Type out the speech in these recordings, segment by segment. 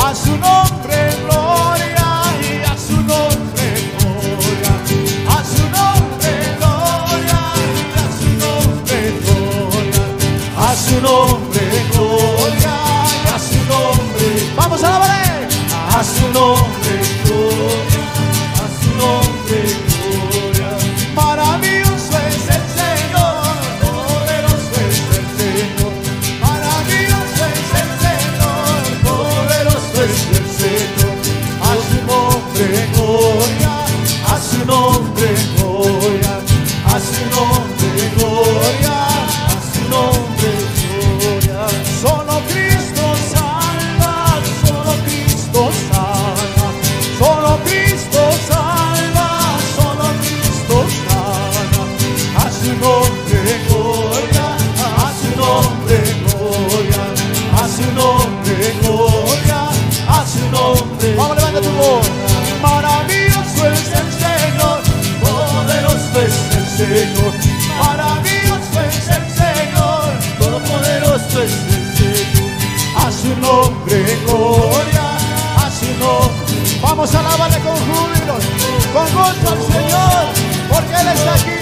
a su nombre gloria, y a su nombre gloria, a su nombre gloria, y a su nombre gloria, a su nombre gloria, y a su nombre. Vamos a la pared. A su nombre gloria, a su nombre gloria. Maravilloso es el Señor, poderoso es el Señor. Maravilloso es el Señor, poderoso es el Señor. A su nombre gloria, a su nombre gloria, a su nombre gloria, a su nombre gloria. Solo Cristo salva, solo Cristo salva, solo Cristo salva, solo Cristo salva. A su nombre gloria, a su nombre gloria, a su nombre gloria, a su nombre. Vamos, levanta tu voz. Maravilloso es el Señor, poderoso es el Señor. Maravilloso es el Señor, todopoderoso es el Señor. A su nombre gloria, a su nombre. Vamos a alabarle con júbilo, con gozo al Señor, porque Él está aquí.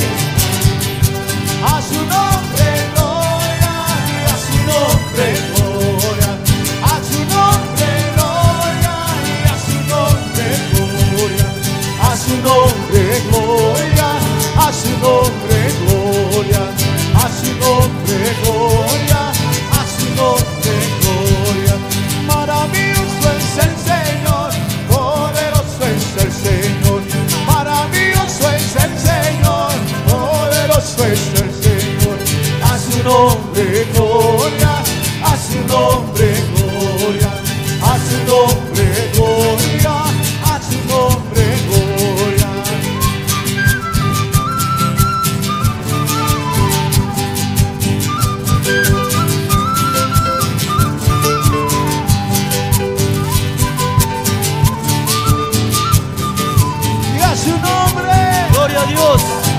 A su nombre gloria, a su nombre gloria, a su nombre gloria, a su nombre gloria, a su nombre gloria, a su nombre gloria, a su nombre gloria, a su nombre gloria. Maravilloso es el Señor, poderoso es el Señor. Maravilloso es el Señor, poderoso es el Señor. A su nombre gloria, a su nombre gloria, a su nombre gloria, a su nombre gloria. Y a su nombre, Gloria a Dios.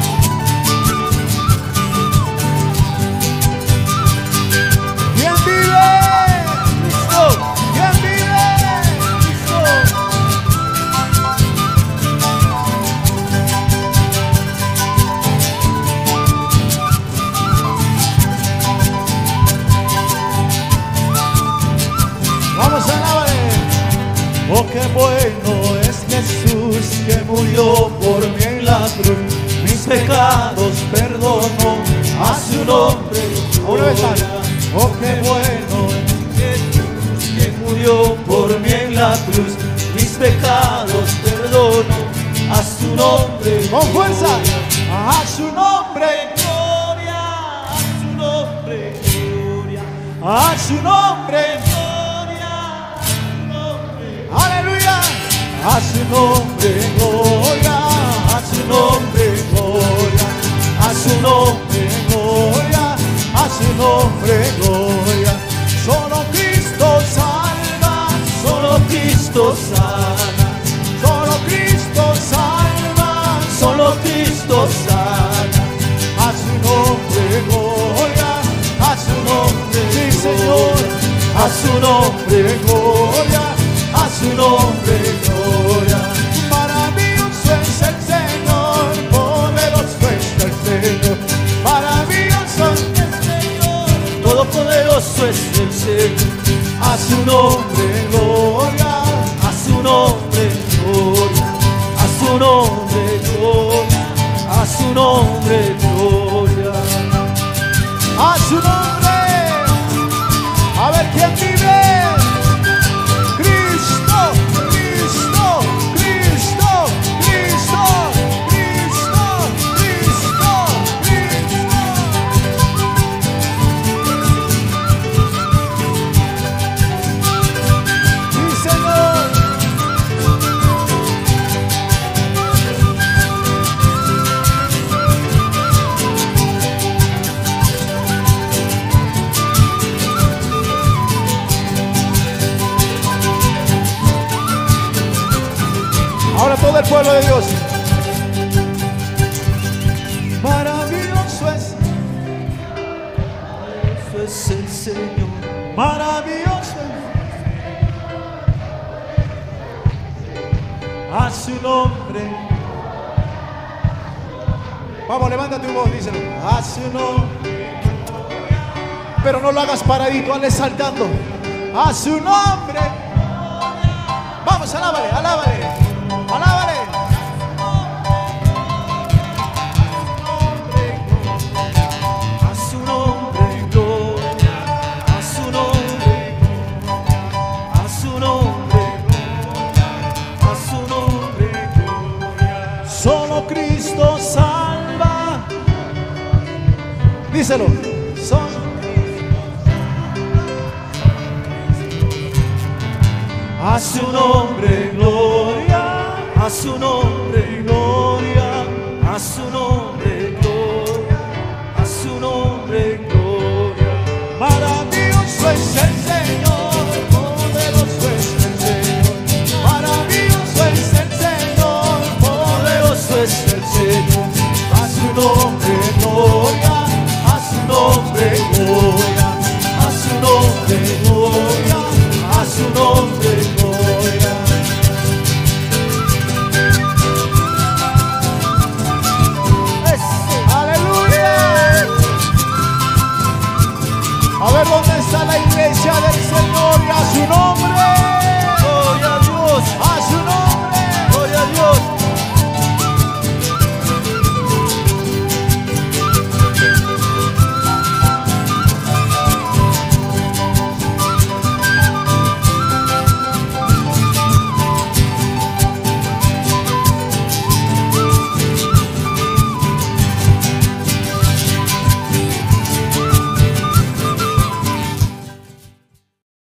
¿quién vive? Cristo. ¿Quién vive? Cristo. Vamos a alabar. Oh, qué bueno es Jesús que murió por mí en la cruz. Mis pecados perdonó, a su nombre gloria. Oh, qué bueno es Jesús que murió por mí en la cruz. Mis pecados perdonó. A su nombre. con fuerza. A su nombre, Gloria. A su nombre. Gloria. a su nombre, Gloria. A su nombre. aleluya. A su nombre, gloria, a su nombre, gloria, a su nombre, gloria, a su nombre, gloria. Solo Cristo salva, solo Cristo sana, solo Cristo salva, solo Cristo sana. A su nombre, gloria, a su nombre, sí Señor, a su nombre, gloria, a su nombre, gloria. Maravilloso es el Señor, poderoso es el Señor. Maravilloso es el Señor, Todopoderoso es el Señor. a su nombre, gloria, A su nombre, gloria. A su nombre, gloria. A su nombre, gloria. a su nombre. A ver quién vive. Cristo, Cristo, Cristo, Cristo, Cristo, Cristo, Cristo. Sí, Señor. Ahora todo el pueblo de Dios. Maravilloso es el Señor. maravilloso. a su nombre. Vamos, levanta tu voz, díselo. A su nombre. Pero no lo hagas paradito, hazle saltando. A su nombre. Vamos, alábale, alábale, alábale. A su nombre, gloria. A su nombre, a su nombre, a su nombre, gloria. Solo Cristo salva. Díselo. Solo A su nombre, gloria. A su nombre, gloria. A su nombre.